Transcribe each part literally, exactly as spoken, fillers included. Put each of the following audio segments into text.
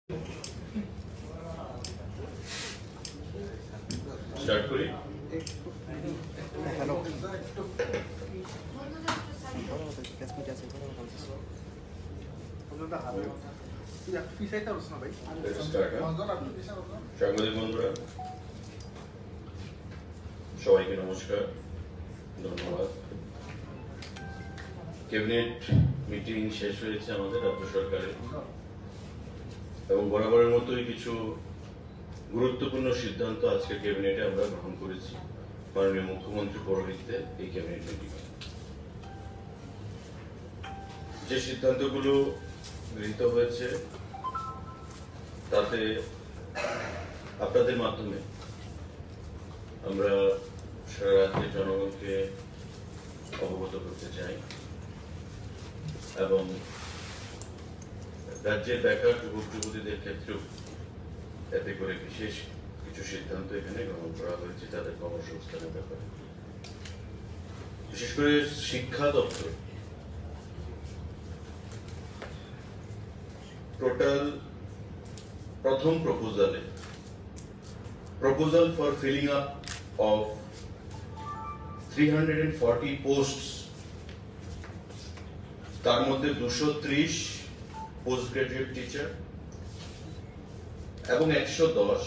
Start করি। Hello সাংবাদিক বন্ধুরা সবাইকে নমস্কার, ধন্যবাদ। ক্যাবিনেট মিটিং শেষ হয়েছে আমাদের রাজ্য সরকারের, এবং বরাবরের মতোই কিছু গুরুত্বপূর্ণ সিদ্ধান্ত আজকে ক্যাবিনেটে আমরা গ্রহণ করেছি মাননীয় মুখ্যমন্ত্রী পৌরোহিত্যে এই ক্যাবিনেট মিটিং। যে সিদ্ধান্তগুলো গৃহীত হয়েছে তাতে আপনাদের মাধ্যমে আমরা সারা রাজ্যের জনগণকে অবগত করতে চাই, এবং রাজ্যের বেকার যুবক যুবতীদের ক্ষেত্রেও এতে করে বিশেষ কিছু সিদ্ধান্ত এখানে গ্রহণ করা হয়েছে তাদের কর্মসংস্থানের ব্যাপারে। বিশেষ করে শিক্ষা দপ্তর টোটাল প্রথম প্রপোজালে proposal for filling up of three hundred forty posts, তার মধ্যে দুশো ত্রিশ পোস্ট গ্রাজুয়েট টিচার এবং একশো দশ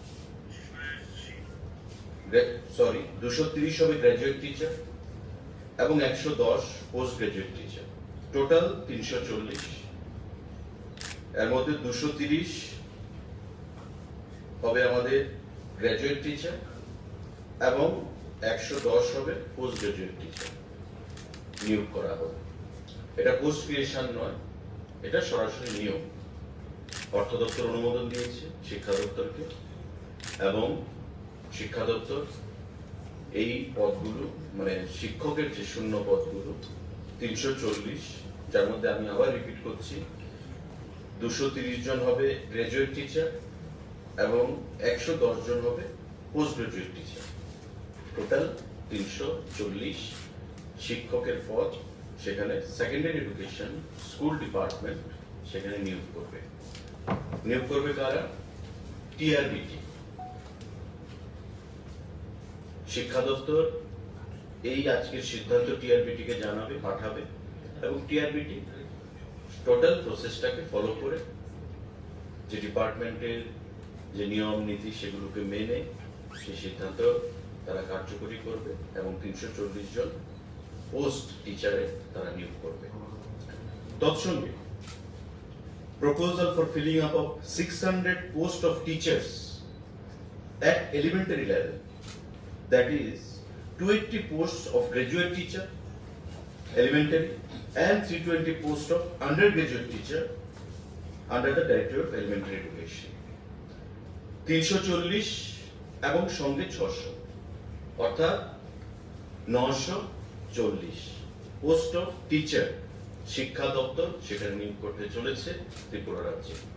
সরি দুশো ত্রিশ হবে গ্রাজুয়েট টিচার এবং একশো দশ পোস্ট গ্রাজুয়েট টিচার, টোটাল তিনশো চল্লিশ। এর মধ্যে দুশো তিরিশ হবে আমাদের গ্রাজুয়েট টিচার এবং একশো দশ হবে পোস্ট গ্রাজুয়েট টিচার নিয়োগ করা হবে। এটা পোস্ট ক্রিয়েশন নয়, এটা সরাসরি নিয়োগ। অর্থ দপ্তর অনুমোদন দিয়েছে শিক্ষা দপ্তরকে, এবং শিক্ষা দপ্তর এই পদগুলো মানে শিক্ষকের যে শূন্য পদগুলো তিনশো চল্লিশ, যার মধ্যে আমি আবার রিপিট করছি দুশো তিরিশ জন হবে গ্রাজুয়েট টিচার এবং একশো দশ জন হবে পোস্ট গ্রাজুয়েট টিচার, টোটাল তিনশো চল্লিশ শিক্ষকের পদ সেখানে সেকেন্ডারি এডুকেশন স্কুল ডিপার্টমেন্ট সেখানে নিয়োগ করবে। নিয়োগ করবে কারা? টিআরবিটি। শিক্ষা দপ্তর এই আজকের সিদ্ধান্ত টিআরবিটি কে জানাবে, পাঠাবে, এবং টিআরবিটি টোটাল প্রসেসটাকে ফলো করে যে ডিপার্টমেন্টের যে নিয়ম নীতি সেগুলোকে মেনে সেই সিদ্ধান্ত তারা কার্যকরী করবে, এবং তিনশো চল্লিশ জন পোস্ট টিচারে তারা নিয়োগ করবে। তৎসঙ্গে proposal for filling up of six hundred posts of teachers at elementary level, that is two hundred eighty posts of graduate teacher elementary and three hundred twenty posts of undergraduate teacher under the Directorate of Elementary Education, তিনশো চল্লিশ এবং সঙ্গে ছশো, অর্থাৎ নশো চল্লিশ post of teacher শিক্ষা দপ্তর সেখানে নিয়োগ করতে চলেছে ত্রিপুরা রাজ্যে।